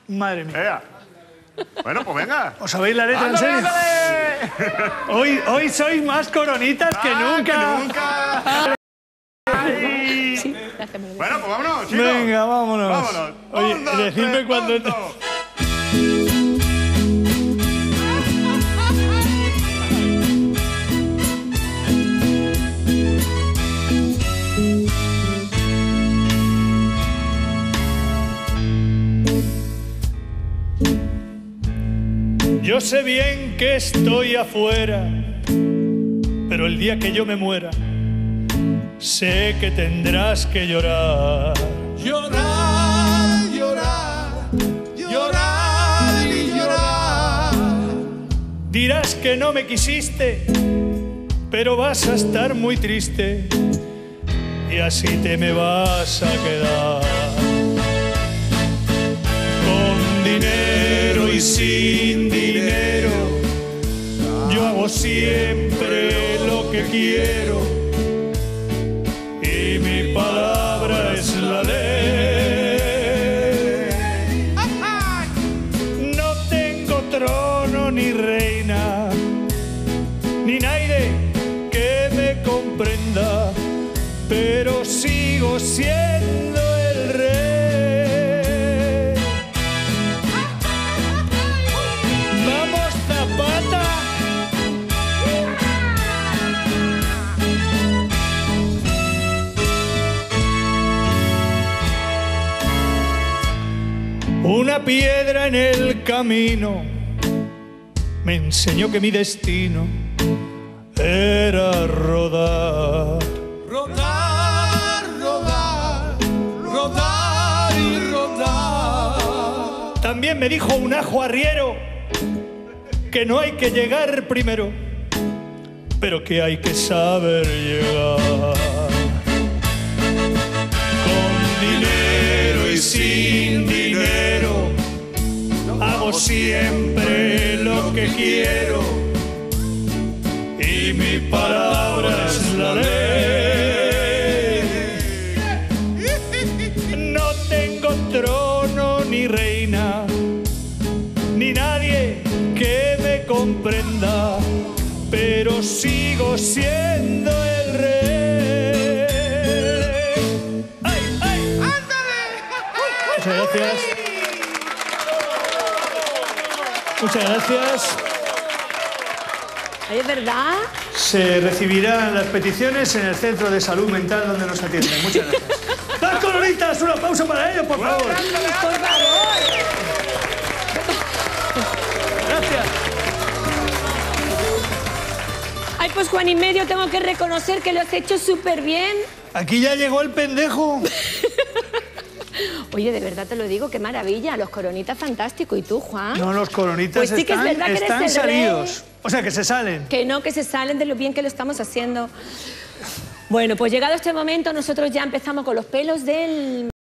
Madre mía. Ea. Bueno, pues venga. ¿Os sabéis la letra en serio? Hoy sois más coronitas que nunca. Ay. Sí, Bueno, pues vámonos, chicos. Venga, vámonos. Vámonos. Oye, Un, dos, decidme tres, cuando... punto. Yo sé bien que estoy afuera, pero el día que yo me muera, sé que tendrás que llorar. Llorar, llorar, llorar y llorar. Dirás que no me quisiste, pero vas a estar muy triste y así te me vas a quedar. Con dinero y sin dinero, yo hago siempre lo que quiero y mi palabra es la ley. No tengo trono ni reina, ni nadie que me comprenda, pero sigo siendo el rey. ¡Vamos, Zapata! Una piedra en el camino me enseñó que mi destino era rodar. Rodar, rodar, rodar y rodar. También me dijo un ajo arriero que no hay que llegar primero, pero que hay que saber llegar. Con dinero y sin dinero, hago siempre lo que quiero y mi palabra es la ley. No tengo trono ni reina, ni nadie que me comprenda, pero sigo siendo el rey. ¡Ay, ay! ¡Ándale! Muchas gracias. Muchas gracias. Ay, ¿es verdad? Se recibirán las peticiones en el Centro de Salud Mental donde nos atienden. Muchas gracias. ¡Las coloritas! ¡Un aplauso para ellos, por favor! ¡Por favor! Gracias. Ay, pues Juan y medio, tengo que reconocer que lo has hecho súper bien. Aquí ya llegó el pendejo. Oye, de verdad te lo digo, qué maravilla. Los coronitas, fantástico. ¿Y tú, Juan? No, los coronitas Pues sí que es verdad que eres están el salidos. rey. O sea, que se salen. Que no, que se salen de lo bien que lo estamos haciendo. Bueno, pues llegado este momento, nosotros ya empezamos con los pelos del...